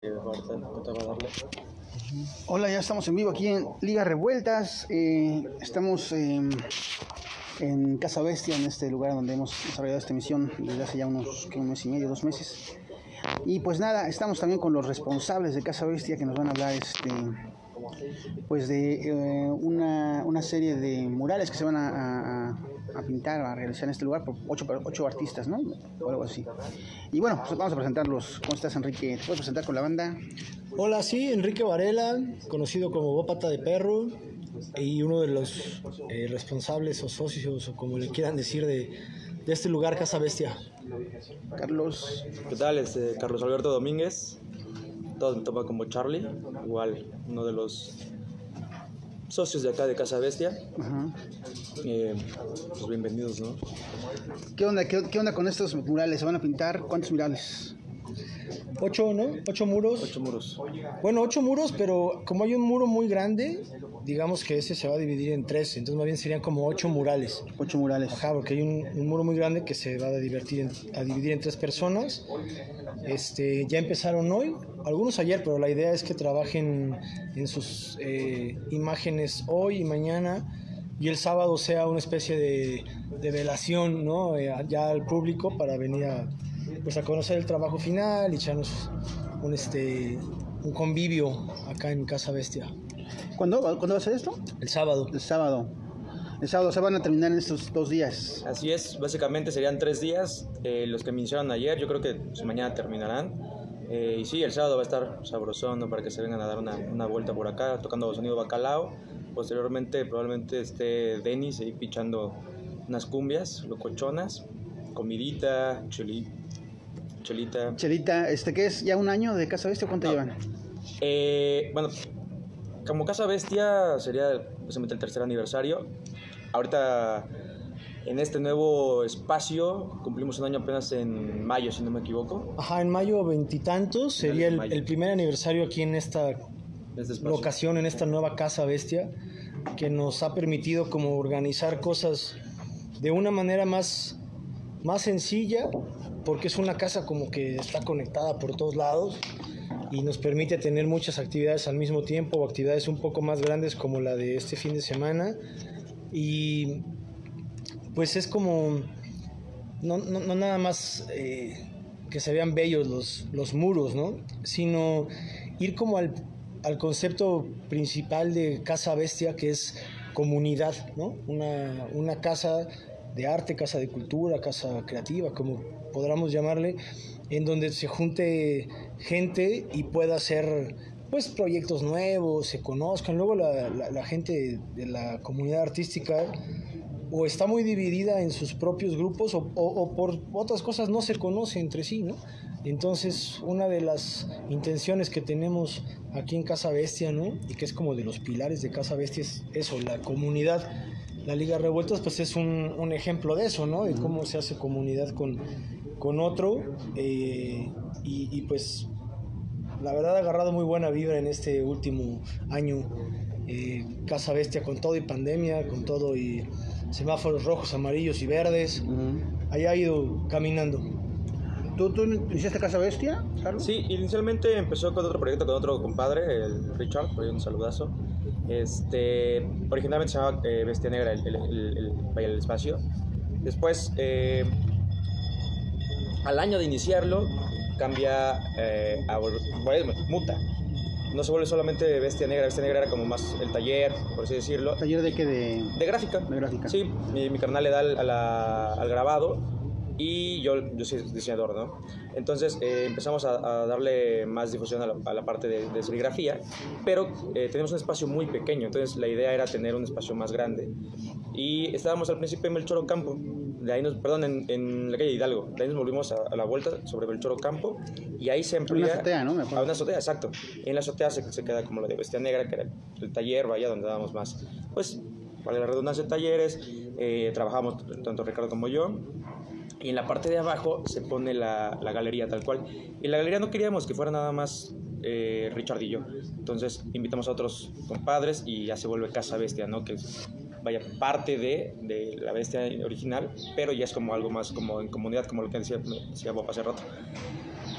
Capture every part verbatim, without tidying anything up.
Hola, ya estamos en vivo aquí en Ligas Revueltas. Eh, estamos eh, en Casa Bestia, en este lugar donde hemos desarrollado esta emisión desde hace ya unos ¿qué? un mes y medio, dos meses. Y pues nada, estamos también con los responsables de Casa Bestia que nos van a hablar este, pues de eh, una, una serie de murales que se van a, a, a pintar, a realizar en este lugar por ocho, ocho artistas, ¿no? O algo así. Y bueno, pues vamos a presentarlos. ¿Cómo estás, Enrique? ¿Te puedes presentar con la banda? Hola, sí, Enrique Varela, conocido como Bópata de Perro, y uno de los eh, responsables o socios, o como le quieran decir, de, de este lugar, Casa Bestia. Carlos. ¿Qué tal? Este, Carlos Alberto Domínguez, todos me toman como Charlie, igual uno de los socios de acá de Casa Bestia. Ajá. Eh, pues bienvenidos, ¿no? ¿Qué onda, qué, qué onda con estos murales? ¿Se van a pintar? ¿Cuántos murales? Ocho, ¿no? Ocho muros. Ocho muros. Bueno, ocho muros, pero como hay un muro muy grande, digamos que ese se va a dividir en tres, entonces más bien serían como ocho murales. Ocho murales. Ajá, porque hay un, un muro muy grande que se va a, divertir en, a dividir en tres personas. Este, ya empezaron hoy, algunos ayer, pero la idea es que trabajen en sus eh, imágenes hoy y mañana, y el sábado sea una especie de, de velación, ¿no? Eh, ya al público para venir a, pues a conocer el trabajo final y echarnos un, este, un convivio acá en Casa Bestia. ¿Cuándo, ¿Cuándo va a ser esto? El sábado. El sábado. El sábado se van a terminar en estos dos días. Así es, básicamente serían tres días, eh, los que me iniciaron ayer, yo creo que pues, mañana terminarán. Eh, y sí, el sábado va a estar sabrosón, ¿no? Para que se vengan a dar una, una vuelta por acá, tocando sonido bacalao. Posteriormente probablemente esté Denis ahí pichando unas cumbias locochonas, comidita, cheli, chelita. Chelita, este, ¿qué es? ¿Ya un año de Casa Bestia? ¿Cuánto No. llevan? Eh, bueno, como Casa Bestia sería precisamente el tercer aniversario. Ahorita en este nuevo espacio cumplimos un año apenas en mayo, si no me equivoco. Ajá, en mayo veintitantos sería el, el primer aniversario aquí en esta Este locación, en esta nueva Casa Bestia, que nos ha permitido como organizar cosas de una manera más, más sencilla, porque es una casa como que está conectada por todos lados y nos permite tener muchas actividades al mismo tiempo, o actividades un poco más grandes como la de este fin de semana. Y pues es como no, no, no nada más eh, que se vean bellos los, los muros, ¿no? Sino ir como al, al concepto principal de Casa Bestia, que es comunidad, ¿no? Una, una casa de arte, casa de cultura, casa creativa, como podamos llamarle, en donde se junte gente y pueda hacer pues proyectos nuevos, se conozcan. Luego la, la, la gente de la comunidad artística o está muy dividida en sus propios grupos o, o, o por otras cosas no se conoce entre sí, ¿no? Entonces una de las intenciones que tenemos aquí en Casa Bestia, ¿no? Y que es como de los pilares de Casa Bestia, es eso, la comunidad. La Liga Revueltas pues es un, un ejemplo de eso, ¿no? De cómo se hace comunidad con, con otro eh, y, y pues la verdad ha agarrado muy buena vibra en este último año. eh, Casa Bestia con todo y pandemia, con todo y semáforos rojos, amarillos y verdes. Uh-huh. Ahí ha ido caminando. ¿Tú, tú hiciste Casa Bestia, Carlos? Sí, inicialmente empezó con otro proyecto con otro compadre, el Richard, por ahí un saludazo. Este, originalmente se llamaba eh, Bestia Negra, el, el, el, el, vaya, el espacio. Después, eh, al año de iniciarlo, cambia eh, a bueno, muta. No se vuelve solamente Bestia Negra. Bestia Negra era como más el taller, por así decirlo. ¿Taller de qué? De, de gráfica. De gráfica. Sí, mi, mi carnal le da al, a la, al grabado y yo, yo soy diseñador, ¿no? Entonces eh, empezamos a, a darle más difusión a la, a la parte de, de serigrafía, pero eh, tenemos un espacio muy pequeño, entonces la idea era tener un espacio más grande. Y estábamos al principio en Melchor Ocampo, de ahí nos, perdón, en, en la calle Hidalgo, de ahí nos volvimos a, a la vuelta sobre Melchor Ocampo y ahí se amplía... Una azotea, ¿no? A una azotea, exacto. Y en la azotea se, se queda como lo de Bestia Negra, que era el, el taller, vaya, donde dábamos más, pues, para la redundancia de talleres, eh, trabajamos tanto Ricardo como yo. Y en la parte de abajo se pone la, la galería tal cual. Y la galería no queríamos que fuera nada más eh, Richard y yo. Entonces invitamos a otros compadres y ya se vuelve Casa Bestia, ¿no? Que vaya parte de, de la Bestia original, pero ya es como algo más como en comunidad, como lo que decía, decía Bob hace rato.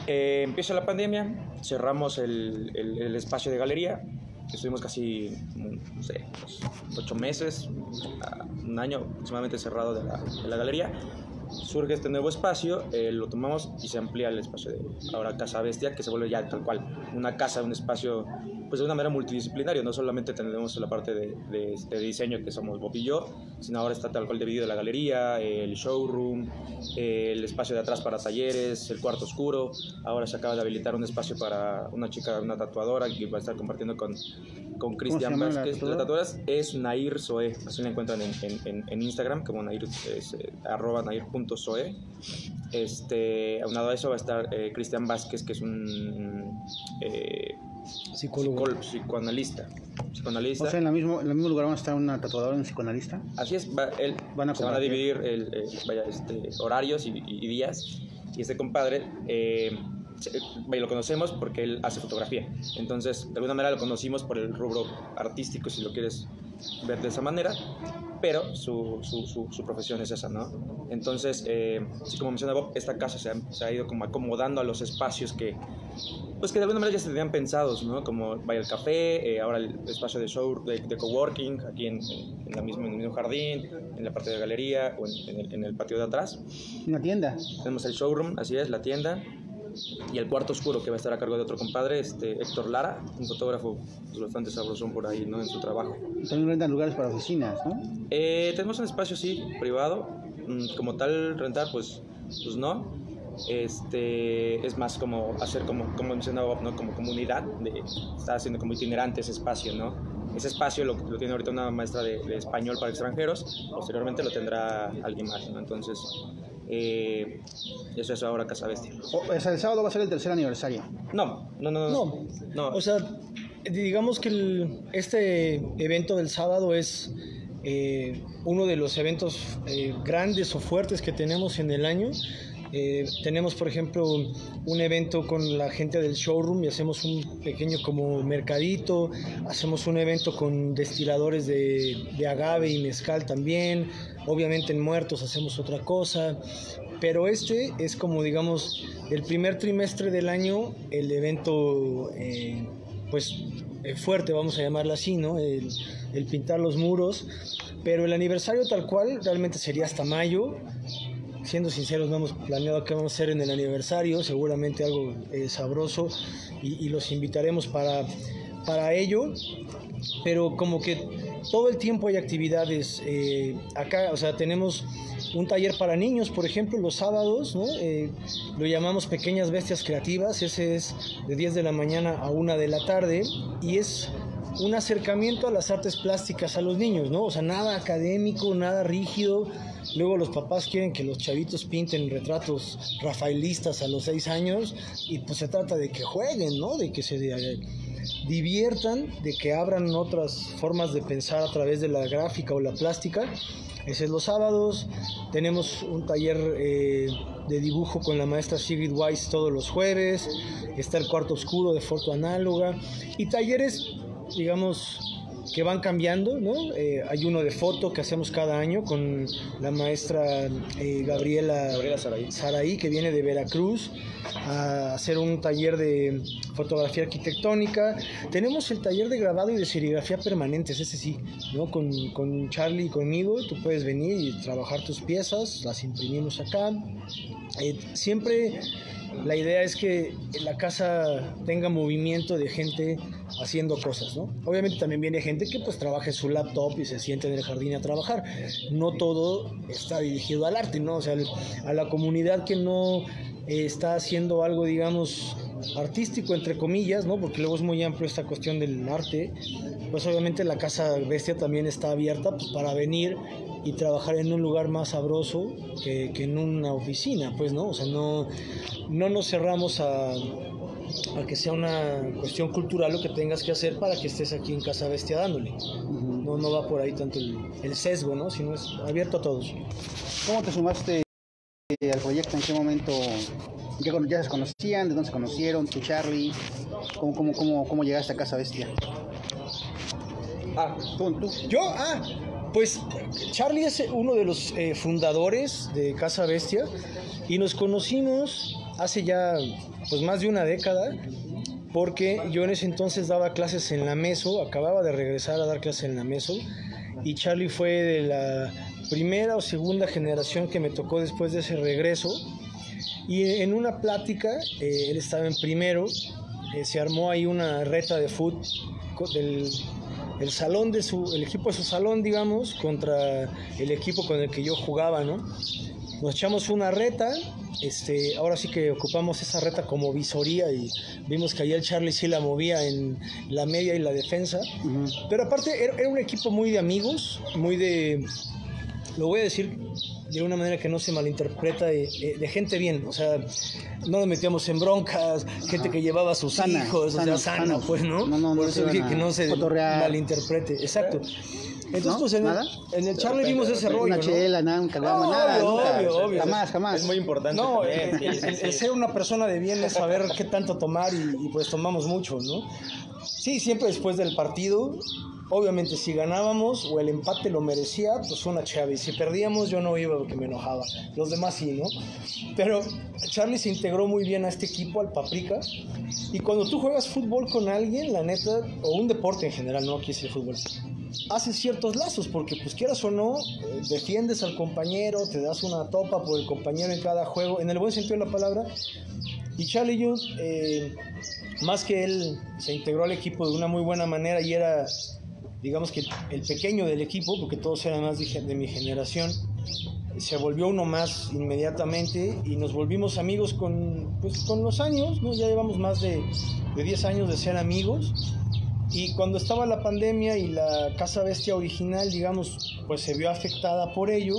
Eh, empieza la pandemia, cerramos el, el, el espacio de galería, estuvimos casi, no sé, pues, ocho meses, un año aproximadamente cerrado de la, de la galería. Surge este nuevo espacio, eh, lo tomamos y se amplía el espacio de ahora Casa Bestia, que se vuelve ya tal cual una casa, un espacio pues de una manera multidisciplinaria. No solamente tenemos la parte de, de, de diseño, que somos Bob y yo, sino ahora está tal cual dividido la galería, el showroom, el espacio de atrás para talleres, el cuarto oscuro. Ahora se acaba de habilitar un espacio para una chica, una tatuadora, que va a estar compartiendo con, con Cristian Vázquez. La tatuadora es Nair Zoe, así la encuentran en, en, en Instagram, como Nair, es, eh, arroba nair punto zoe. Este, aunado a eso va a estar eh, Cristian Vázquez, que es un eh, psicólogo, psicó, psicoanalista, psicoanalista. O sea, en, la mismo, en el mismo lugar van a estar una tatuadora y un psicoanalista. Así es, va, él, van a se van a dividir el, eh, vaya, este, horarios y, y, y días. Y este compadre, eh, lo conocemos porque él hace fotografía. Entonces, de alguna manera lo conocimos por el rubro artístico, si lo quieres ver de esa manera, pero su, su, su, su profesión es esa, ¿no? Entonces, eh, así como menciona Bob, esta casa se ha, se ha ido como acomodando a los espacios que, pues que de alguna manera ya se tenían pensados, ¿no? Como vaya el café, eh, ahora el espacio de show, de, de coworking, aquí en, en, la misma, en el mismo jardín, en la parte de galería o en, en, el, en el patio de atrás. Una tienda. Tenemos el showroom, así es, la tienda. Y el cuarto oscuro, que va a estar a cargo de otro compadre, este Héctor Lara, un fotógrafo pues, bastante sabrosón por ahí, ¿no? En su trabajo. También rentan lugares para oficinas, ¿no? Eh, tenemos un espacio, sí, privado. Como tal, rentar, pues, pues no. Este, es más como hacer, como, como mencionaba Bob, ¿no? Como comunidad. De, está haciendo como itinerante ese espacio, ¿no? Ese espacio lo, lo tiene ahorita una maestra de, de español para extranjeros. Posteriormente lo tendrá alguien más, ¿no? Entonces... Eh, eso es ahora Casa Bestia. O sea, el sábado va a ser el tercer aniversario. No, no, no, no. No, no. O sea, digamos que el, este evento del sábado es eh, uno de los eventos eh, grandes o fuertes que tenemos en el año. Eh, tenemos, por ejemplo, un evento con la gente del showroom y hacemos un pequeño como mercadito. Hacemos un evento con destiladores de, de agave y mezcal también. Obviamente en Muertos hacemos otra cosa. Pero este es como, digamos, el primer trimestre del año, el evento eh, pues eh, fuerte, vamos a llamarlo así, ¿no? El, el pintar los muros. Pero el aniversario tal cual realmente sería hasta mayo. Siendo sinceros, no hemos planeado qué vamos a hacer en el aniversario, seguramente algo eh, sabroso y, y los invitaremos para, para ello, pero como que todo el tiempo hay actividades eh, acá, o sea, tenemos un taller para niños, por ejemplo, los sábados, ¿no? Eh, lo llamamos Pequeñas Bestias Creativas, ese es de diez de la mañana a una de la tarde y es un acercamiento a las artes plásticas a los niños, ¿no? O sea, nada académico, nada rígido. Luego los papás quieren que los chavitos pinten retratos rafaelistas a los seis años y pues se trata de que jueguen, ¿no? De que se diviertan, de que abran otras formas de pensar a través de la gráfica o la plástica. Ese es los sábados. Tenemos un taller eh, de dibujo con la maestra Sigrid Weiss todos los jueves. Está el cuarto oscuro de foto análoga y talleres, digamos, que van cambiando, ¿no? Eh, hay uno de foto que hacemos cada año con la maestra eh, Gabriela, Gabriela Saraí. Saraí, que viene de Veracruz a hacer un taller de fotografía arquitectónica. Tenemos el taller de grabado y de serigrafía permanentes, ese sí, ¿no? Con, con Charlie y conmigo, tú puedes venir y trabajar tus piezas, las imprimimos acá. Eh, siempre la idea es que la casa tenga movimiento de gente haciendo cosas, ¿no? Obviamente también viene gente que pues trabaja en su laptop y se siente en el jardín a trabajar. No todo está dirigido al arte, ¿no? O sea, a la comunidad que no eh, está haciendo algo, digamos, artístico, entre comillas, ¿no? Porque luego es muy amplio esta cuestión del arte. Pues obviamente la Casa Bestia también está abierta pues, para venir y trabajar en un lugar más sabroso que, que en una oficina, pues, ¿no? O sea, no, no nos cerramos a, a que sea una cuestión cultural lo que tengas que hacer para que estés aquí en Casa Bestia dándole. Uh-huh. No, no va por ahí tanto el, el sesgo, ¿no? Sino es abierto a todos. ¿Cómo te sumaste al proyecto? ¿En qué momento? ¿Ya, ya se conocían? ¿De dónde se conocieron? ¿Tú, Charlie? ¿Cómo, cómo, cómo, cómo llegaste a Casa Bestia? Ah, ¿tú? tú? ¿Yo? Ah, pues Charlie es uno de los eh, fundadores de Casa Bestia y nos conocimos hace ya pues más de una década, porque yo en ese entonces daba clases en la Meso, acababa de regresar a dar clases en la Meso, y Charlie fue de la primera o segunda generación que me tocó después de ese regreso, y en una plática, eh, él estaba en primero, eh, se armó ahí una reta de fútbol del el salón de su, el equipo de su salón, digamos, contra el equipo con el que yo jugaba, ¿no? Nos echamos una reta, este, ahora sí que ocupamos esa reta como visoría y vimos que ahí el Charlie sí la movía en la media y la defensa, uh-huh. Pero aparte era, era un equipo muy de amigos, muy de, lo voy a decir de una manera que no se malinterpreta, de, de gente bien, o sea, no nos metíamos en broncas, gente que llevaba a sus sana, hijos, sana, o sea, sana, sana, pues, ¿no? no, no Por no eso dije que no se fotorrear. malinterprete, exacto. Entonces, ¿no? Pues en el, en el Charlie vimos ese rollo, una ¿no? chela, nada, un calama, nada, obvio, nunca, obvio, obvio. Jamás, jamás. Es muy importante. No, el, el, el, el ser una persona de bien es saber qué tanto tomar y, y pues tomamos mucho, ¿no? Sí, siempre después del partido, obviamente si ganábamos o el empate lo merecía, pues una chave. Y si perdíamos yo no iba porque me enojaba. Los demás sí, ¿no? Pero Charlie se integró muy bien a este equipo, al Paprika. Y cuando tú juegas fútbol con alguien, la neta, o un deporte en general, no aquí es el fútbol, haces ciertos lazos, porque pues quieras o no, eh, defiendes al compañero, te das una topa por el compañero en cada juego, en el buen sentido de la palabra. Y Charlie y yo, eh, más que él, se integró al equipo de una muy buena manera y era, digamos que el pequeño del equipo, porque todos eran más de, de mi generación. Se volvió uno más inmediatamente y nos volvimos amigos con, pues, con los años, ¿no? Ya llevamos más de, de diez años de ser amigos. Y cuando estaba la pandemia y la Casa Bestia original, digamos, pues se vio afectada por ello,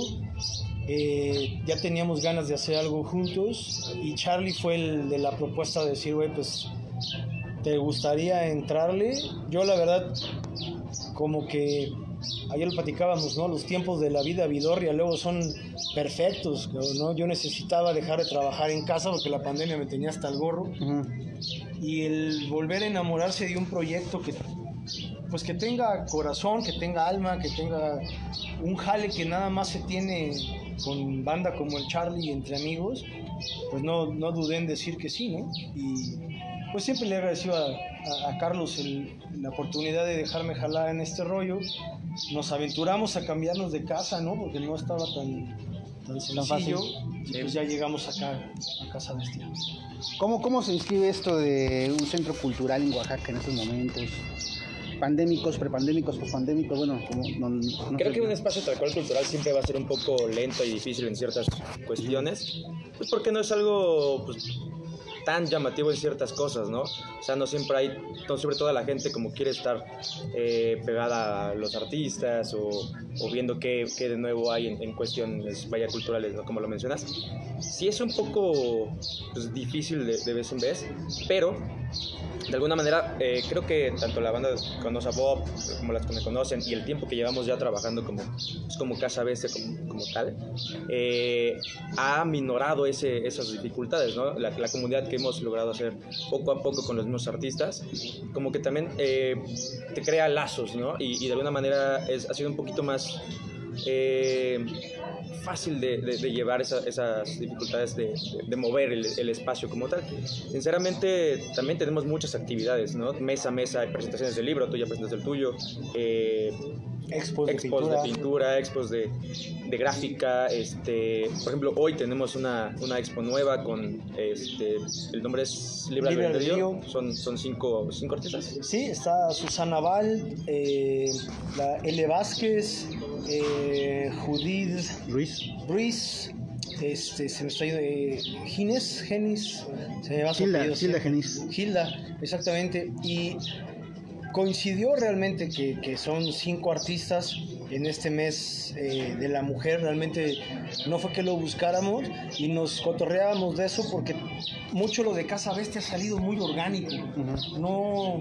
eh, ya teníamos ganas de hacer algo juntos y Charlie fue el de la propuesta de decir, güey, pues, ¿te gustaría entrarle? Yo la verdad, como que ayer lo platicábamos, ¿no? Los tiempos de la vida vidorria luego son perfectos, ¿no? Yo necesitaba dejar de trabajar en casa porque la pandemia me tenía hasta el gorro. Uh-huh. Y el volver a enamorarse de un proyecto que, pues, que tenga corazón, que tenga alma, que tenga un jale que nada más se tiene con banda como el Charlie entre amigos, pues no, no dudé en decir que sí, ¿no? Y pues siempre le agradeció a, a, a Carlos el, la oportunidad de dejarme jalar en este rollo. Nos aventuramos a cambiarnos de casa, ¿no? Porque no estaba tan, tan sencillo. Y pues ya llegamos acá, a Casa Bestia. ¿Cómo, ¿Cómo se inscribe esto de un centro cultural en Oaxaca en estos momentos? Pandémicos, prepandémicos, pospandémicos, bueno, como, no, no creo sé. que un espacio tal cual cultural siempre va a ser un poco lento y difícil en ciertas cuestiones, pues porque no es algo, pues, tan llamativo en ciertas cosas, ¿no? O sea, no siempre hay, no, sobre todo la gente como quiere estar eh, pegada a los artistas o, o viendo qué, qué de nuevo hay en, en cuestiones vaya culturales, ¿no? Como lo mencionas. Sí es un poco, pues, difícil de, de vez en vez, pero de alguna manera eh, creo que tanto la banda conoce a Bob como las que me conocen y el tiempo que llevamos ya trabajando como, pues, como Casa Bestia como, como tal eh, ha minorado ese, esas dificultades, ¿no? La, la comunidad que hemos logrado hacer poco a poco con los mismos artistas como que también eh, te crea lazos, ¿no? Y, y de alguna manera es, ha sido un poquito más eh, fácil de, de, de llevar esa, esas dificultades de, de, de mover el, el espacio como tal. Sinceramente también tenemos muchas actividades, ¿no? Mes a mes hay presentaciones del libro, tú ya presentas el tuyo, eh, expos, de, expos pintura. de pintura, expos de, de gráfica, este, por ejemplo hoy tenemos una, una expo nueva con, este, el nombre es Libre Albedrío, son, son cinco, cinco artistas. Sí, está Susana Val, eh, la L. Vázquez, eh, Judith Ruiz, Ruiz, este, se me está yendo, eh, Gines, Genis, se me va su Gilda, apellido, Gilda sí. Genis. Gilda, exactamente, y coincidió realmente que, que son cinco artistas en este mes eh, de la mujer. Realmente no fue que lo buscáramos y nos cotorreábamos de eso porque mucho lo de Casa Bestia ha salido muy orgánico. Uh-huh. No,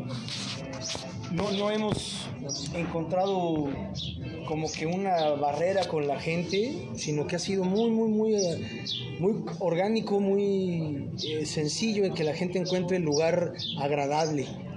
no, no hemos encontrado como que una barrera con la gente, sino que ha sido muy, muy, muy, muy orgánico, muy eh, sencillo en que la gente encuentre el lugar agradable.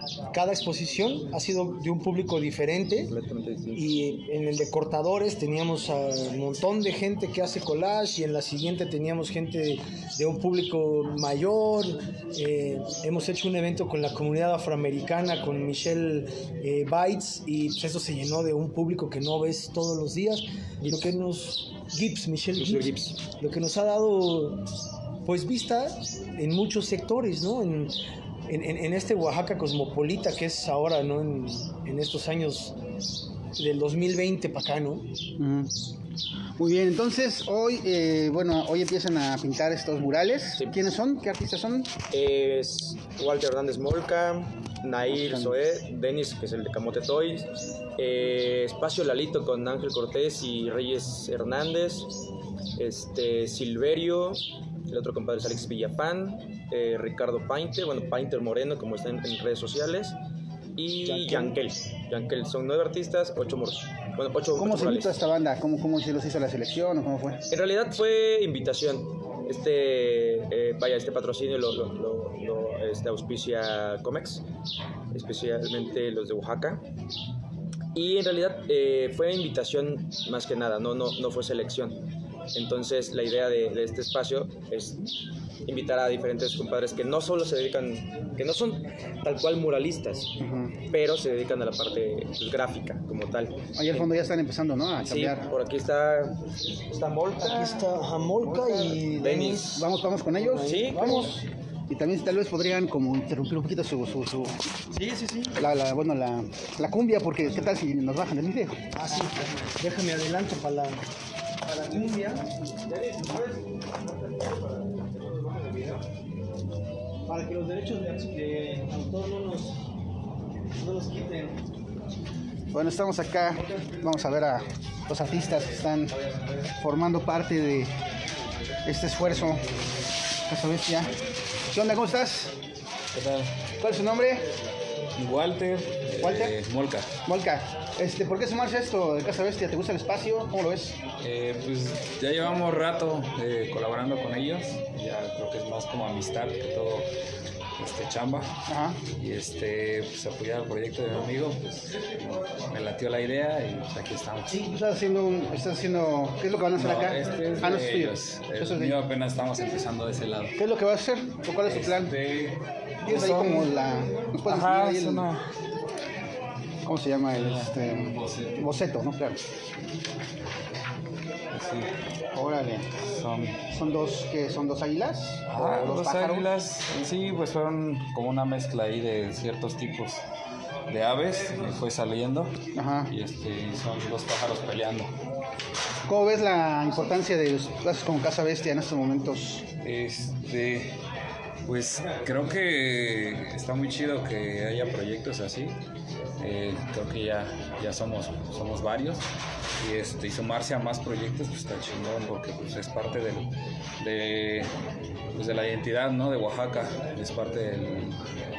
cada exposición ha sido de un público diferente. Y en el de cortadores teníamos a un montón de gente que hace collage, y en la siguiente teníamos gente de, de un público mayor. Eh, hemos hecho un evento con la comunidad afroamericana, con Michelle eh, Bites, y pues eso se llenó de un público que no ves todos los días. Y lo que nos... Gibbs, Michelle Gibbs, Gibbs, lo que nos ha dado pues vista en muchos sectores, ¿no? En, en, en este Oaxaca cosmopolita que es ahora, ¿no? En, en estos años del dos mil veinte para acá, ¿no? Mm. Muy bien, entonces hoy, eh, bueno, hoy empiezan a pintar estos murales. Sí. ¿Quiénes son? ¿Qué artistas son? Es Walter Hernández Molca, Nair Zoé, Denis, que es el de Camote Toys, eh, Espacio Lalito con Ángel Cortés y Reyes Hernández, este, Silverio, el otro compadre es Alex Villafán, eh, Ricardo Painter, bueno, Painter Moreno, como está en, en redes sociales, y Yankel. Yankel, son nueve artistas, ocho moros. Bueno, ocho, ¿Cómo ocho se invitó a esta banda? ¿Cómo, ¿Cómo se los hizo la selección o cómo fue? En realidad fue invitación. Este, eh, vaya, este patrocinio lo, lo, lo, lo este, auspicia Comex, especialmente los de Oaxaca. Y en realidad eh, fue invitación más que nada, no, no, no fue selección. Entonces la idea de, de este espacio es invitar a diferentes compadres que no solo se dedican, que no son tal cual muralistas, uh-huh. pero se dedican a la parte pues, gráfica como tal. Ahí al fondo ya están empezando, ¿no? A cambiar. Sí, por aquí está, está Molca. Aquí está Molca y Denis. ¿Vamos, vamos con ellos? Sí, vamos. Y también tal vez podrían como interrumpir un poquito su... su, su sí, sí, sí. La, la, bueno, la, la cumbia, porque ¿qué tal si nos bajan del video? Ah, sí. Déjame adelanto para la, para la cumbia. Para que los derechos de, de autor no nos, no nos quiten. Bueno, estamos acá. Vamos a ver a los artistas que están formando parte de este esfuerzo. Casa Bestia. ¿Qué onda? ¿Cómo estás? ¿Qué tal? ¿Cuál es su nombre? Walter. ¿Walter? Eh, Molca. Molca. Este, ¿por qué sumarse a esto de Casa Bestia? ¿Te gusta el espacio? ¿Cómo lo ves? Eh, pues ya llevamos rato eh, colaborando con ellos. Ya creo que es más como amistad que todo este, chamba. Ajá. Y este, pues apoyar el proyecto de mi amigo, pues me latió la idea y pues aquí estamos. ¿Estás haciendo, un, estás haciendo ¿qué es lo que van a hacer no, acá? Este es ah, no de es ellos. El mío apenas estamos empezando de ese lado. ¿Qué es lo que vas a hacer? ¿Cuál es tu plan? Este, ¿Tienes ahí como la... ¿Nos puedes Ajá, ahí es el, una... ¿Cómo se llama? El este, boceto. boceto, ¿no? Claro. Sí. Órale. Son... ¿Son dos, qué? ¿Son dos águilas? Ah, ¿O dos pájaros? águilas, sí, pues fueron como una mezcla ahí de ciertos tipos de aves, y fue saliendo. Ajá. Y este, son dos pájaros peleando. ¿Cómo ves la importancia de los espacios como Casa Bestia en estos momentos? Este, pues creo que está muy chido que haya proyectos así. Eh, creo que ya, ya somos, somos varios. Y, este, y sumarse a más proyectos pues está chingón porque pues, es parte del, de, pues, de la identidad, ¿no? De Oaxaca, es parte del,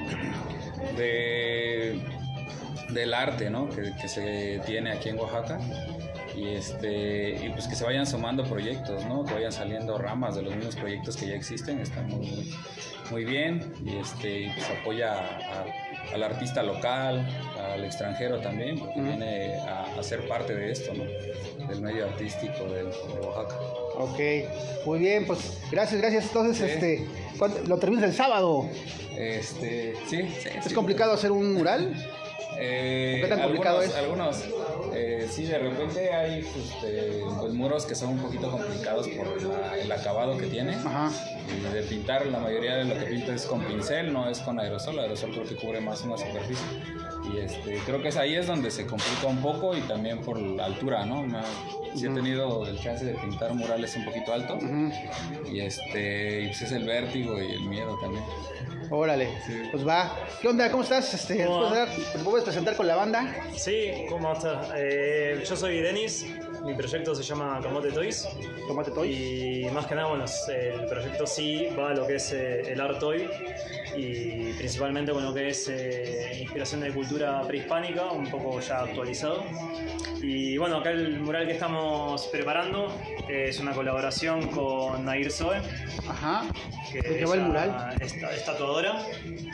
de, del arte, ¿no? que, que se tiene aquí en Oaxaca. Y, este, y pues que se vayan sumando proyectos, ¿no? Que vayan saliendo ramas de los mismos proyectos que ya existen, está muy, muy, muy bien. Y este, pues apoya a, a, al artista local, al extranjero también, porque uh-huh. viene a, a ser parte de esto, ¿no? Del medio artístico de, de Oaxaca. Ok, muy bien, pues gracias, gracias. Entonces, sí. este, ¿lo terminas el sábado? Este, sí, sí. ¿Es sí, complicado hacer un mural? Eh, ¿Qué tan complicado algunos, es? Algunos, eh, sí, de repente hay pues, eh, pues, muros que son un poquito complicados por la, el acabado que tiene. Ajá. Y de pintar, la mayoría de lo que pinto es con pincel, no es con aerosol. Aerosol creo que cubre más una superficie. Y este, creo que es ahí es donde se complica un poco y también por la altura, ¿no? Me, sí uh-huh. he tenido el chance de pintar murales un poquito altos. Uh-huh. Y este, y pues es el vértigo y el miedo también. Órale, sí. Pues va. ¿Qué onda? ¿Cómo estás? Este, ¿Cómo ¿Te puedes presentar con la banda? Sí, ¿cómo estás? Eh, yo soy Denis, mi proyecto se llama Camote Toys. Camote Toys. Y más que nada, bueno, el proyecto sí va a lo que es eh, el art toy y principalmente con lo que es eh, inspiración de cultura prehispánica, un poco ya actualizado. Y bueno, acá el mural que estamos preparando es una colaboración con Nair Zoe. Ajá. Que ¿De qué va el mural? Es, es tatuadora ahora.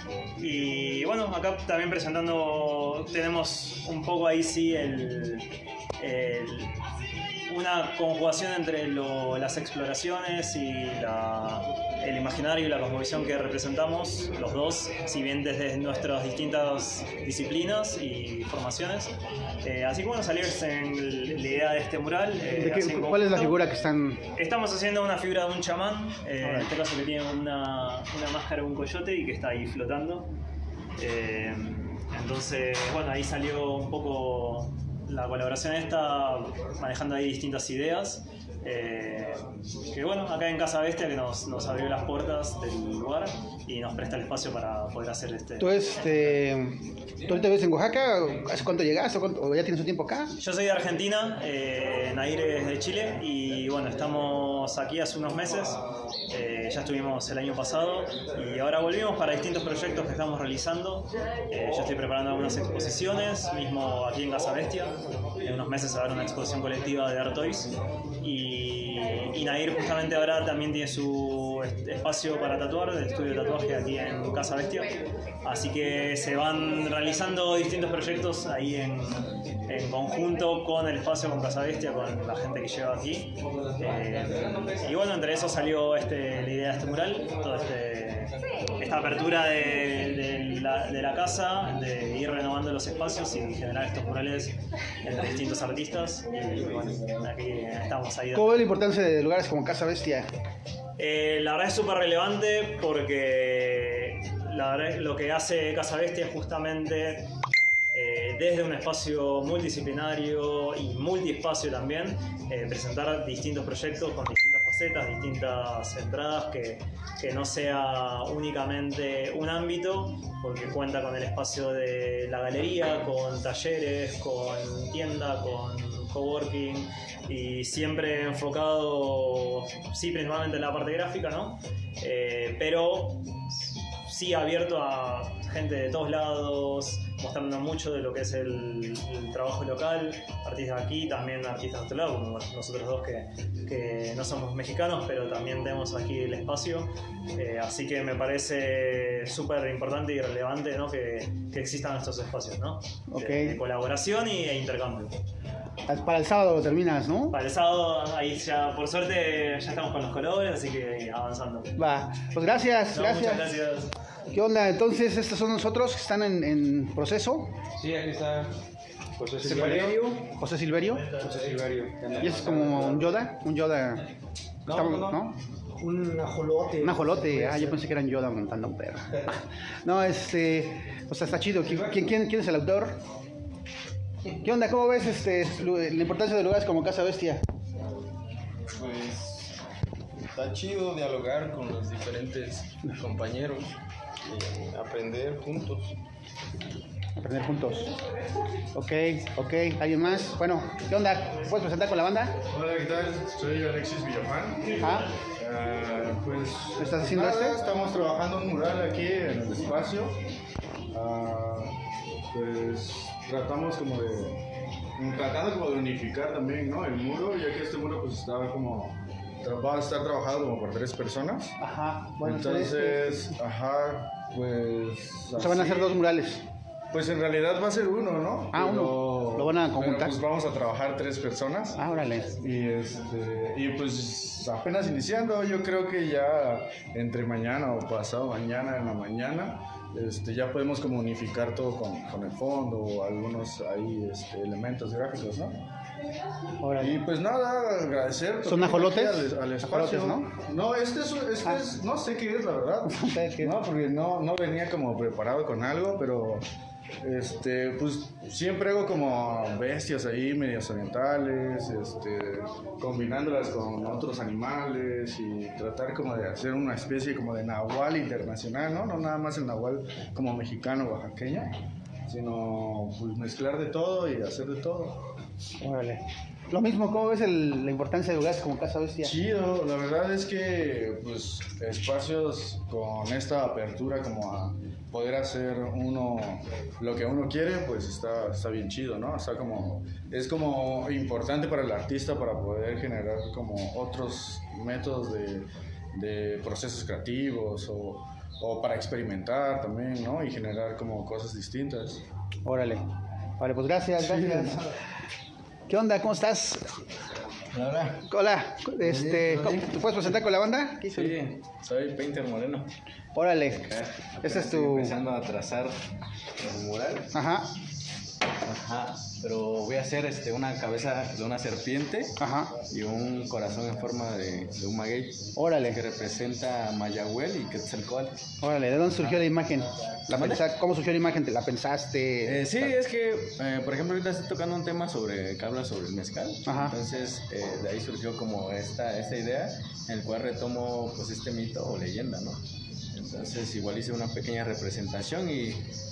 Y bueno, acá también presentando, tenemos un poco ahí sí el, el, una conjugación entre lo, las exploraciones y la, el imaginario y la cosmovisión que representamos los dos, si bien desde nuestras distintas disciplinas y formaciones. Eh, así que bueno, salirse en la idea de este mural. Eh, ¿De qué, ¿Cuál es la figura que están...? Estamos haciendo una figura de un chamán, eh, en este caso que tiene una, una máscara de un coyote y que está ahí flotando. Eh, entonces, bueno, ahí salió un poco la colaboración esta, manejando ahí distintas ideas. Eh, que bueno, acá en Casa Bestia que nos, nos abrió las puertas del lugar y nos presta el espacio para poder hacer este... ¿Tú, este, ¿tú ahorita vives en Oaxaca? ¿Hace cuánto llegaste o, cuánto, o ya tienes un tiempo acá? Yo soy de Argentina, eh, Nair es de Chile y bueno, estamos aquí hace unos meses, eh, ya estuvimos el año pasado y ahora volvimos para distintos proyectos que estamos realizando. Eh, yo estoy preparando algunas exposiciones, mismo aquí en Casa Bestia. En unos meses habrá una exposición colectiva de Art Toys y, y Nair justamente ahora también tiene su espacio para tatuar, de estudio de tatuaje aquí en Casa Bestia. Así que se van realizando distintos proyectos ahí en, en conjunto con el espacio, con Casa Bestia, con la gente que lleva aquí. Eh, y bueno, entre eso salió este, la idea de este mural, toda este, esta apertura de, de, la, de la casa, de ir renovando los espacios y generar estos murales entre distintos artistas. Y bueno, aquí estamos ahí. ¿Cómo es la importancia de lugares como Casa Bestia? Eh, la verdad es súper relevante porque la verdad, lo que hace Casa Bestia es justamente eh, desde un espacio multidisciplinario y multiespacio también, eh, presentar distintos proyectos con distintas facetas, distintas entradas, que, que no sea únicamente un ámbito, porque cuenta con el espacio de la galería, con talleres, con tienda, con coworking y siempre enfocado, sí, principalmente en la parte gráfica, ¿no? Eh, pero sí abierto a gente de todos lados, mostrando mucho de lo que es el, el trabajo local, artistas aquí, también artistas de otro lado, como nosotros dos que, que no somos mexicanos, pero también tenemos aquí el espacio. Eh, así que me parece súper importante y relevante, ¿no? que, que existan estos espacios, ¿no? Okay. de, de colaboración y, e intercambio. Para el sábado lo terminas, ¿no? Para el sábado, ahí ya, por suerte, ya estamos con los colores, así que avanzando. Va, pues gracias, No, gracias. Muchas gracias. ¿Qué onda? Entonces, estos son nosotros que están en, en proceso. Sí, aquí está José Silverio. Silverio. José Silverio. José Silverio. Y ese es como un Yoda. Un Yoda. No, Estamos- no, no. Un ajolote. Un ajolote. Ah, yo pensé que era un Yoda montando un perro. No, este. O sea, está chido. ¿Quién, quién, quién es el autor? ¿Qué onda? ¿Cómo ves este, la importancia de lugares como Casa Bestia? Pues está chido dialogar con los diferentes compañeros y aprender juntos. Aprender juntos. Ok, ok. ¿Alguien más? Bueno, ¿qué onda? ¿Puedes presentar con la banda? Hola, ¿qué tal? Soy Alexis Villafán. Ah, Ah, pues, ¿estás haciendo nada, este? estamos trabajando un mural aquí en el espacio. Ah, pues tratamos como de tratando como de unificar también, ¿no? El muro, ya que este muro pues estaba como tra- va a estar trabajado como por tres personas. Ajá. Bueno, Entonces, ajá, pues o sea, van a así- hacer dos murales. Pues en realidad va a ser uno, ¿no? Ah, uno. ¿Lo van a pero, conjuntar? pues vamos a trabajar tres personas. Ah, órale. Y, este, y pues apenas iniciando, yo creo que ya entre mañana o pasado mañana en la mañana, este, ya podemos como unificar todo con, con el fondo o algunos ahí este, elementos gráficos, ¿no? Órale. Y pues nada, agradecer. ¿Son también ajolotes? aquí Al, al espacio, Ajolotes, ¿no? No, este, es, este Ah. es, no sé qué es la verdad. No sé qué es. No, porque no, no venía como preparado con algo, pero este, pues siempre hago como bestias ahí, medias orientales, este, combinándolas con otros animales y tratar como de hacer una especie como de nahual internacional, ¿no? No nada más el nahual como mexicano, oaxaqueño, sino pues mezclar de todo y hacer de todo. Órale. Lo mismo, ¿cómo ves el- la importancia de lugares como Casa Bestia? Chido, la verdad es que pues espacios con esta apertura como a poder hacer uno lo que uno quiere, pues está, está bien chido, ¿no? O sea, como, es como importante para el artista para poder generar como otros métodos de, de procesos creativos o, o para experimentar también, ¿no? Y generar como cosas distintas. Órale. Vale, pues gracias, gracias. ¿Qué onda? ¿Cómo estás? Hola. Hola, este, ¿te puedes presentar con la banda? ¿Qué hizo? Sí, soy Painter Moreno. Órale. Acá, Este es estoy tu... empezando a trazar los murales. Ajá, Ajá. Pero voy a hacer este, una cabeza de una serpiente ajá. y un corazón en forma de, de un maguey que Órale, representa a Mayahuel y Quetzalcóatl. órale. ¿De dónde surgió la imagen? ¿La pensa- ¿Cómo surgió la imagen? ¿Te la pensaste? Eh, sí, es que, eh, por ejemplo, ahorita estoy tocando un tema sobre, que habla sobre el mezcal. Ajá. Entonces, eh, de ahí surgió como esta, esta idea, en el cual retomo pues este mito o leyenda, ¿no? Entonces, igual hice una pequeña representación y,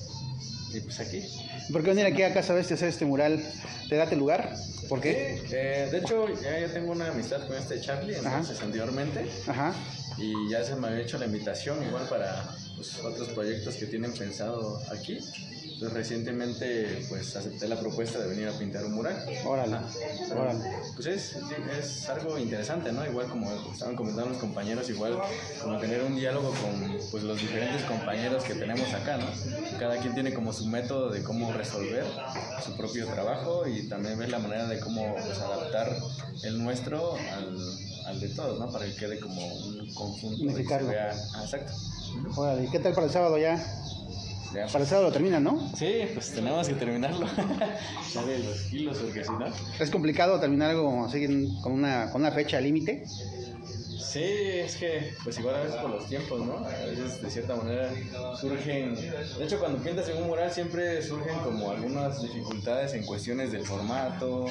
y pues aquí. ¿Por qué venir aquí a Casa Bestia a hacer este mural? ¿Te date lugar? ¿Por qué? Eh, de hecho, ya, ya tengo una amistad con este Charlie, entonces anteriormente, Ajá. y ya se me había hecho la invitación igual para pues, otros proyectos que tienen pensado aquí. Entonces recientemente pues acepté la propuesta de venir a pintar un mural. Órale, Pero, órale. Pues es, es algo interesante, ¿no? Igual como estaban comentando los compañeros, igual como tener un diálogo con pues, los diferentes compañeros que tenemos acá, ¿no? Cada quien tiene como su método de cómo resolver su propio trabajo y también ver la manera de cómo pues, adaptar el nuestro al, al de todos, ¿no? Para que quede como un conjunto y se Unificarlo. vea... Ah, exacto. Órale. ¿Y qué tal para el sábado ya? Ya, Para el sábado lo terminan, ¿no? sí, pues tenemos que terminarlo. Ya de los kilos, porque si no... ¿Es complicado terminar algo así en- con una, con una fecha límite? Sí, es que pues igual a veces por los tiempos, ¿no? A veces de cierta manera surgen, de hecho cuando pintas en un mural siempre surgen como algunas dificultades en cuestiones del formato,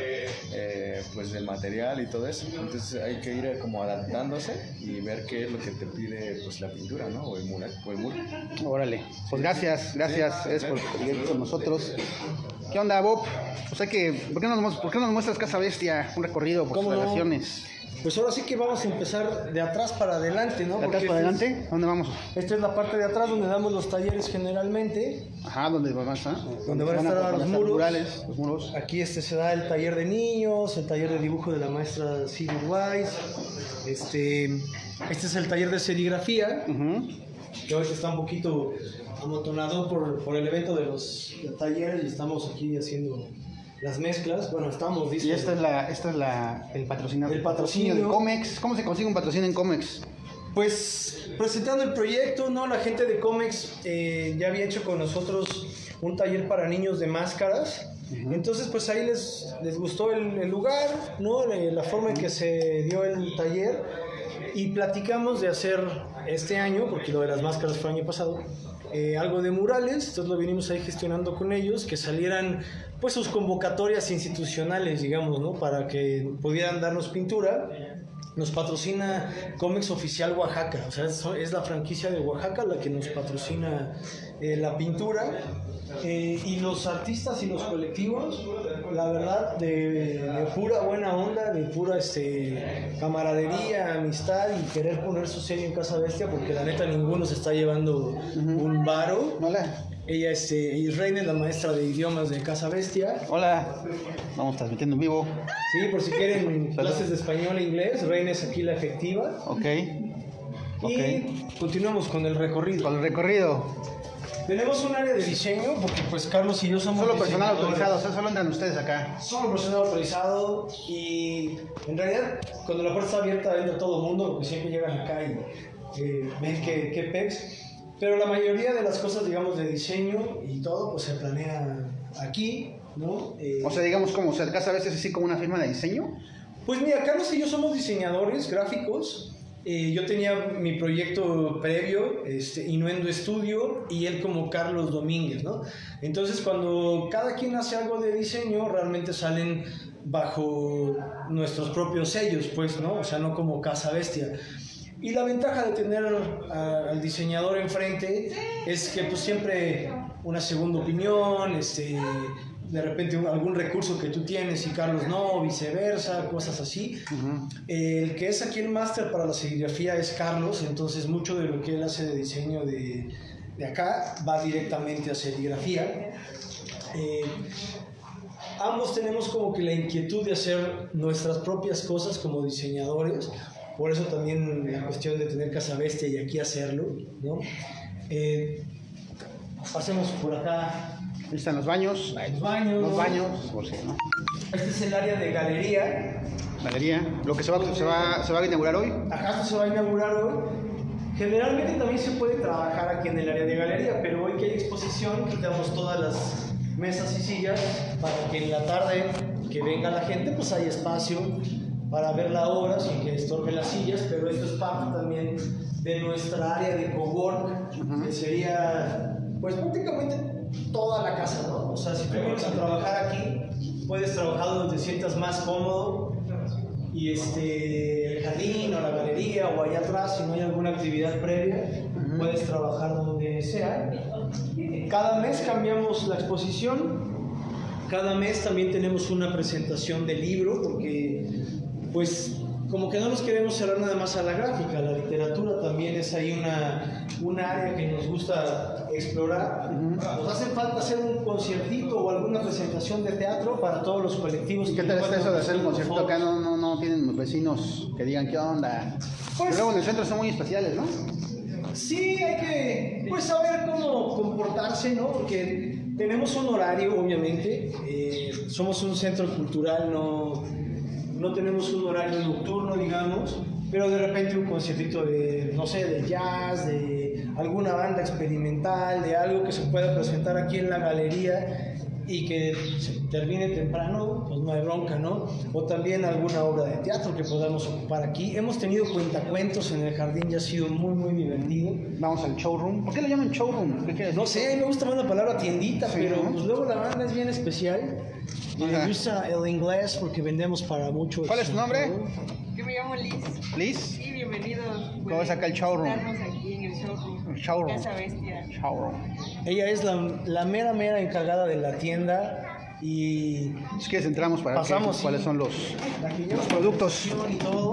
eh, pues del material y todo eso, entonces hay que ir como adaptándose y ver qué es lo que te pide pues la pintura, ¿no? O el mural, o el muro. Órale. Pues gracias, gracias es por venir con nosotros. ¿Qué onda, Bob? O sea que, ¿por qué no nos, por qué no nos muestras Casa Bestia? Un recorrido por sus ¿Cómo no? relaciones. Pues ahora sí que vamos a empezar de atrás para adelante, ¿no? ¿De atrás Porque para esta es- adelante? ¿A dónde vamos? Esta es la parte de atrás donde damos los talleres generalmente. Ajá, ¿dónde van a estar? Donde van a estar van los estar muros. murales, los muros. Aquí este se da el taller de niños, el taller de dibujo de la maestra Silvia Wise. Este, este es el taller de serigrafía, Ujú. que hoy está un poquito amontonado por, por el evento de los talleres y estamos aquí haciendo las mezclas. Bueno, estamos, dice. Y esta es la, esta es la, el patrocinador. El patrocinio. de Comex. ¿Cómo se consigue un patrocinio en Comex? Pues presentando el proyecto, ¿no? La gente de Comex eh, ya había hecho con nosotros un taller para niños de máscaras. Entonces, pues ahí les, les gustó el, el lugar, ¿no? La, la forma en que se dio el taller. Y platicamos de hacer este año, porque lo de las máscaras fue el año pasado, eh, algo de murales. Entonces lo vinimos ahí gestionando con ellos, que salieran pues sus convocatorias institucionales, digamos, ¿no? Para que pudieran darnos pintura. Nos patrocina Comex Oficial Oaxaca, o sea, es, es la franquicia de Oaxaca la que nos patrocina eh, la pintura. Eh, y los artistas y los colectivos, la verdad, de, de pura buena onda, de pura este, camaradería, amistad y querer poner su sello en Casa Bestia, porque la neta ninguno se está llevando un varo. Hola. Ella este, es Reina, la maestra de idiomas de Casa Bestia. Hola. Vamos transmitiendo en vivo. Sí, por si quieren clases de español e inglés, Reina es aquí la efectiva. Ok. Ok. Y continuamos con el recorrido. Con el recorrido. Tenemos un área de diseño, porque pues Carlos y yo somos Solo personal diseñadores. autorizado, o sea, solo entran ustedes acá. Solo personal autorizado, y en realidad cuando la puerta está abierta entra todo el mundo, porque siempre llegan acá y eh, ven que, que pex. Pero la mayoría de las cosas, digamos, de diseño y todo, pues se planea aquí, ¿no? Eh, O sea, digamos como, o sea, Casa Bestia es así como una firma de diseño. Pues mira, Carlos y yo somos diseñadores gráficos. Eh, yo tenía mi proyecto previo, este, Innuendo Studio, y él como Carlos Domínguez, ¿no? Entonces, cuando cada quien hace algo de diseño, realmente salen bajo nuestros propios sellos, pues, ¿no? O sea, no como Casa Bestia. Y la ventaja de tener a, al diseñador enfrente es que pues siempre una segunda opinión, este, de repente un, algún recurso que tú tienes y Carlos no, viceversa, cosas así. Uh-huh. El que es aquí el máster para la serigrafía es Carlos, entonces mucho de lo que él hace de diseño de, de acá va directamente a serigrafía. Eh, ambos tenemos como que la inquietud de hacer nuestras propias cosas como diseñadores, por eso también la cuestión de tener Casa Bestia y aquí hacerlo, ¿no? Eh, pasemos por acá. Ahí están los baños. Los baños. Los baños. Por si, ¿no? Este es el área de galería. Galería. Lo que se va, se va, se va a inaugurar hoy. Acá esto se va a inaugurar hoy. Generalmente también se puede trabajar aquí en el área de galería, pero hoy que hay exposición quitamos todas las mesas y sillas para que en la tarde que venga la gente pues hay espacio para ver la obra sin que estorben las sillas, pero esto es parte también de nuestra área de cowork, uh-huh. que sería pues prácticamente toda la casa, ¿no? O sea, si tú vienes a trabajar aquí, puedes trabajar donde te sientas más cómodo y este, el jardín o la galería o allá atrás, si no hay alguna actividad previa, uh-huh. puedes trabajar donde sea. Cada mes cambiamos la exposición, cada mes también tenemos una presentación de libro, porque pues como que no nos queremos cerrar nada más a la gráfica, la literatura también es ahí una, una área que nos gusta explorar. Uh-huh. Nos hace falta hacer un conciertito o alguna presentación de teatro para todos los colectivos. ¿Y qué tal está eso de hacer un concierto acá? No, no, no tienen vecinos que digan qué onda. Pues, pero luego en el centro son muy especiales, ¿no? Sí, hay que pues saber cómo comportarse, ¿no? Porque tenemos un horario, obviamente. Eh, somos un centro cultural, no... no tenemos un horario nocturno, digamos, pero de repente un conciertito de, no sé, de jazz, de alguna banda experimental, de algo que se pueda presentar aquí en la galería y que se termine temprano, pues no hay bronca, ¿no? O también alguna obra de teatro que podamos ocupar aquí. Hemos tenido cuentacuentos en el jardín y ha sido muy, muy divertido. Vamos al showroom. ¿Por qué le llaman showroom? ¿Qué quieres decir? No sé, a mí me gusta más la palabra tiendita, sí, pero ¿no? pues luego la banda es bien especial. Y me gusta el inglés porque vendemos para muchos. ¿Cuál es tu nombre? Yo me llamo Liz. ¿Liz? Sí, bienvenido. ¿Cómo es acá el showroom? Estamos aquí en el showroom. El showroom. Casa Bestia. Showroom. Ella es la, la mera, mera encargada de la tienda y... Es que entramos para pasamos, que, cuáles sí. son los, los productos. Y todo.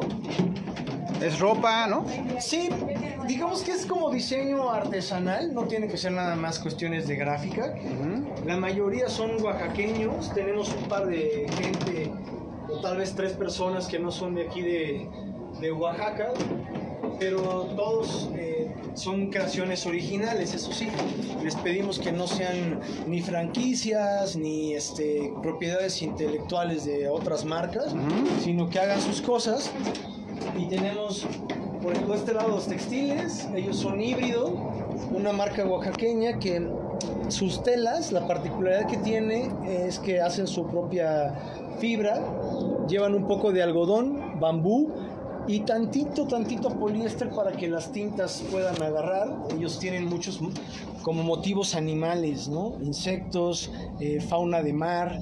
Es ropa, ¿no? Sí, digamos que es como diseño artesanal, no tiene que ser nada más cuestiones de gráfica. Uh-huh. La mayoría son oaxaqueños, tenemos un par de gente, o tal vez tres personas que no son de aquí de, de Oaxaca, pero todos eh, son creaciones originales, eso sí. Les pedimos que no sean ni franquicias, ni este, propiedades intelectuales de otras marcas, uh-huh. sino que hagan sus cosas. Y tenemos, por ejemplo, este lado los textiles, ellos son híbrido, una marca oaxaqueña que sus telas, la particularidad que tiene es que hacen su propia fibra, llevan un poco de algodón, bambú y tantito, tantito poliéster para que las tintas puedan agarrar. Ellos tienen muchos como motivos animales, ¿no? Insectos, eh, fauna de mar.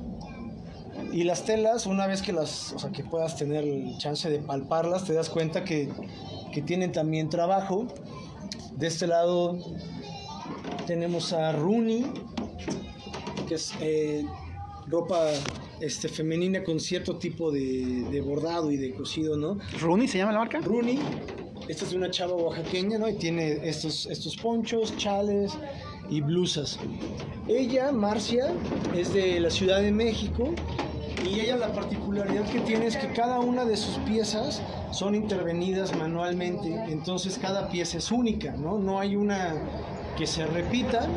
Y las telas, una vez que las, o sea, que puedas tener el chance de palparlas, te das cuenta que, que tienen también trabajo. De este lado tenemos a Runi, que es eh, ropa este, femenina con cierto tipo de, de bordado y de cosido, ¿no? ¿Runi se llama la marca? Runi. Esta es una chava oaxaqueña, ¿no? Y tiene estos, estos ponchos, chales y blusas. Ella, Marcia, es de la Ciudad de México. Y ella la particularidad que tiene es que cada una de sus piezas son intervenidas manualmente, entonces cada pieza es única, ¿no? No hay una que se repita.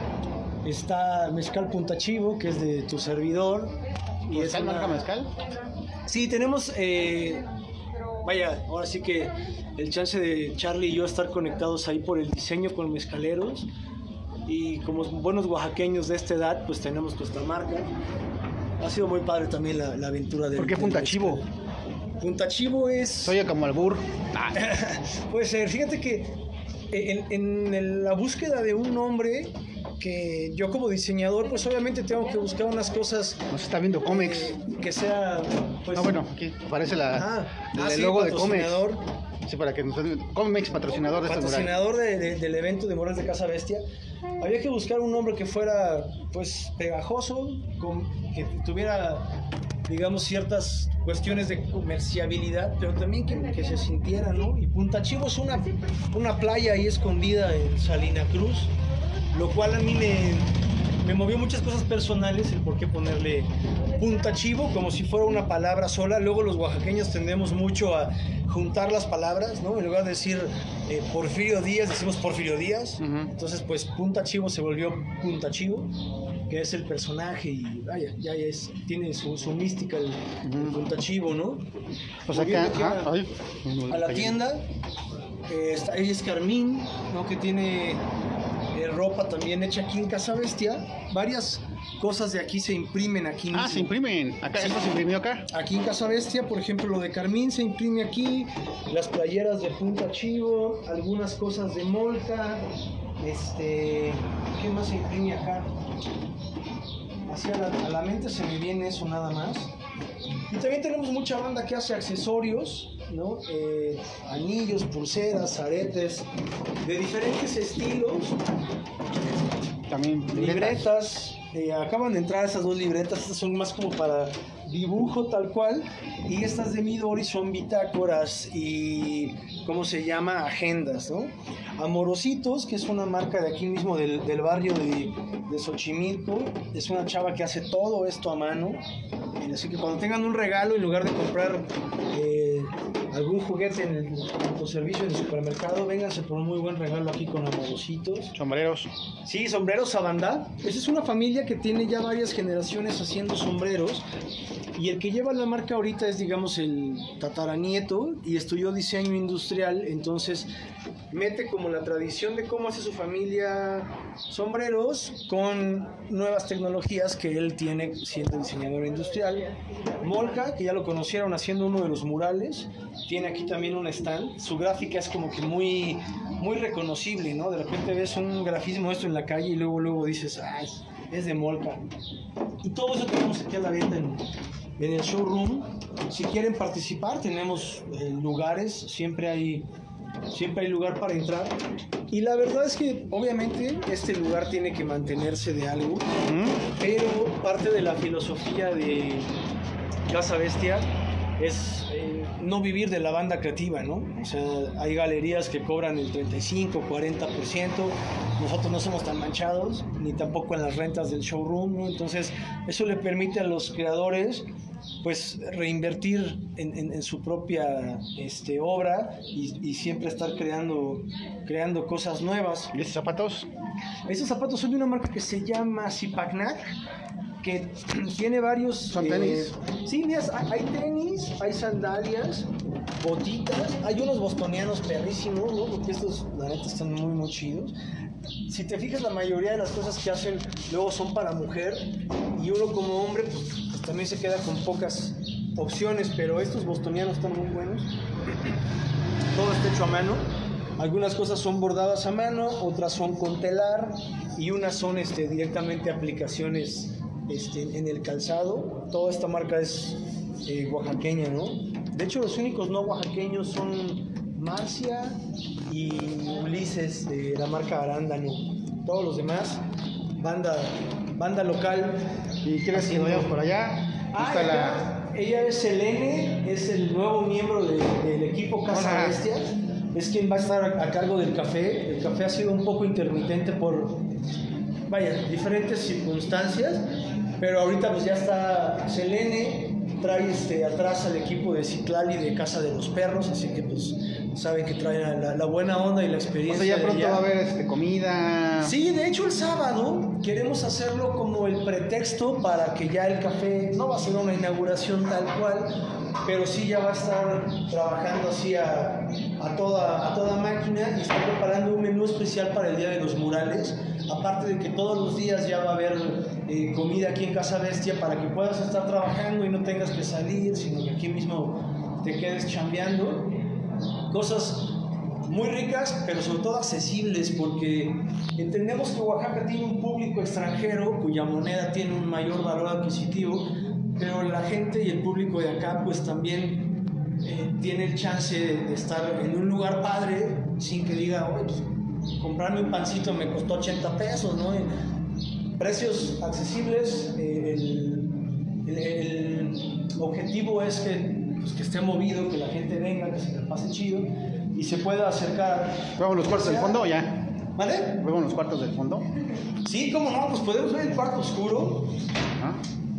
Está Mezcal Punta Chivo, que es de tu servidor. ¿Y es una marca mezcal? Sí, tenemos, eh, vaya, ahora sí que el chance de Charlie y yo estar conectados ahí por el diseño con mezcaleros. Y como buenos oaxaqueños de esta edad, pues tenemos nuestra marca. Ha sido muy padre también la, la aventura de... ¿Por qué Punta Chivo? Punta Chivo es... Soy como albur. Puede ser. Fíjate que en, en el, la búsqueda de un nombre que yo como diseñador, pues obviamente tengo que buscar unas cosas... Nos está viendo Comex. Eh, que sea... Pues, no, bueno, aquí aparece la, ah, el, ah, el sí, logo de Comex. patrocinador. Sí, para que nos... Comex, patrocinador de este mural. Patrocinador de, de, del evento de Murales de Casa Bestia. Había que buscar un nombre que fuera, pues, pegajoso, con, que tuviera, digamos, ciertas cuestiones de comerciabilidad, pero también que, que se sintiera, ¿no? Y Punta Chivo es una, una playa ahí escondida en Salina Cruz, lo cual a mí me, me movió muchas cosas personales el por qué ponerle Punta Chivo, como si fuera una palabra sola. Luego los oaxaqueños tendemos mucho a juntar las palabras, ¿no? En lugar de decir eh, Porfirio Díaz, decimos Porfirio Díaz. Uh-huh. Entonces, pues Punta Chivo se volvió Punta Chivo, que es el personaje y vaya, ya es, tiene su, su mística el, uh-huh. el Punta Chivo, ¿no? Pues acá, ajá, a, ay, a la tienda, eh, está, ella es Carmín, ¿no? Que tiene eh, ropa también hecha aquí en Casa Bestia. Varias cosas de aquí se imprimen aquí mismo. Ah, se imprimen. Acá, sí. ¿Esto se imprimió acá? Aquí en Casa Bestia, por ejemplo, lo de Carmín se imprime aquí, las playeras de Punta Chivo, algunas cosas de Molca, este, ¿qué más se imprime acá? Así a la, a la mente se me viene eso nada más. Y también tenemos mucha banda que hace accesorios, ¿no? Eh, anillos, pulseras, aretes, de diferentes estilos. También libretas. libretas eh, acaban de entrar esas dos libretas, estas son más como para dibujo tal cual, y estas de Midori son bitácoras y, ¿cómo se llama? Agendas, ¿no? Amorositos, que es una marca de aquí mismo del, del barrio de, de Xochimilco, es una chava que hace todo esto a mano, así que cuando tengan un regalo, en lugar de comprar eh, algún juguete en el autoservicio del supermercado, vénganse por un muy buen regalo aquí con Amorositos. Sombreros. Sí, sombreros Sabandá. Esa es una familia que tiene ya varias generaciones haciendo sombreros, y el que lleva la marca ahorita es, digamos, el tataranieto, y estudió diseño industrial, entonces mete como la tradición de cómo hace su familia sombreros con nuevas tecnologías que él tiene siendo diseñador industrial. Molca, que ya lo conocieron haciendo uno de los murales, tiene aquí también un stand. Su gráfica es como que muy, muy reconocible, ¿no? De repente ves un grafismo esto en la calle y luego, luego dices, ay, es de Molca. Y todo eso tenemos aquí a la venta en, en el showroom. Si quieren participar, tenemos eh, lugares, siempre hay, siempre hay lugar para entrar. Y la verdad es que obviamente este lugar tiene que mantenerse de algo, ¿Mm? pero parte de la filosofía de Casa Bestia es eh, no vivir de la banda creativa, ¿no? O sea, hay galerías que cobran el treinta y cinco, cuarenta por ciento, nosotros no somos tan manchados, ni tampoco en las rentas del showroom, ¿no? Entonces, eso le permite a los creadores, pues, reinvertir en, en, en su propia este, obra y, y siempre estar creando, creando cosas nuevas. ¿Y estos zapatos? Estos zapatos son de una marca que se llama Zipacnac, que tiene varios... ¿Son tenis? Eh, sí, mira, hay tenis, hay sandalias, botitas, hay unos bostonianos perrísimos, ¿no? Porque estos, la neta, están muy, muy chidos. Si te fijas, la mayoría de las cosas que hacen luego son para mujer, y uno como hombre, pues, pues también se queda con pocas opciones, pero estos bostonianos están muy buenos. Todo está hecho a mano. Algunas cosas son bordadas a mano, otras son con telar, y unas son este, directamente aplicaciones Este, en el calzado. Toda esta marca es eh, oaxaqueña, ¿no? De hecho, los únicos no oaxaqueños son Marcia y Ulises de la marca Arándano. Todos los demás, banda, banda local. ¿Y quieres que nos vayamos por allá? Ah, Está ella, la... ella es Selene, es el nuevo miembro de, del equipo Casa Hola. Bestia. Es quien va a estar a, a cargo del café. El café ha sido un poco intermitente por, vaya, diferentes circunstancias. Pero ahorita pues ya está Selene, trae este, atrás al equipo de Citlali de Casa de los Perros, así que pues saben que trae la, la buena onda y la experiencia. O sea, ya pronto de va a haber este, comida. Sí, de hecho el sábado queremos hacerlo como el pretexto para que ya el café, no va a ser una inauguración tal cual, pero sí ya va a estar trabajando así a, a, toda, a toda máquina, y está preparando un menú especial para el Día de los Murales. Aparte de que todos los días ya va a haber eh, comida aquí en Casa Bestia para que puedas estar trabajando y no tengas que salir, sino que aquí mismo te quedes chambeando. Cosas muy ricas, pero sobre todo accesibles, porque entendemos que Oaxaca tiene un público extranjero cuya moneda tiene un mayor valor adquisitivo, pero la gente y el público de acá pues también eh, tiene el chance de, de estar en un lugar padre sin que diga, oye, pues, comprarme un pancito me costó ochenta pesos, ¿no? Precios accesibles. eh, el, el, el objetivo es que, pues, que esté movido, que la gente venga, que se le pase chido y se pueda acercar. ¿Vamos los cuartos del fondo o ya? ¿Vale? Luego en los cuartos del fondo. Sí, cómo no, pues podemos ver el cuarto oscuro. Ajá.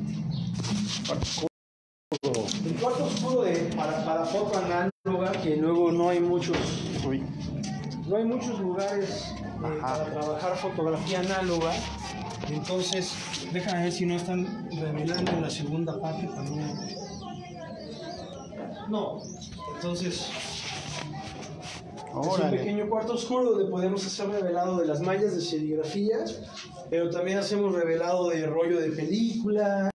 El cuarto oscuro de, para, para foto análoga, que luego no hay muchos, Uy. no hay muchos lugares eh, para trabajar fotografía análoga. Entonces, déjame ver si no están revelando en la segunda parte también. No, entonces es un Órale. pequeño cuarto oscuro donde podemos hacer revelado de las mallas de serigrafía, pero también hacemos revelado de rollo de película.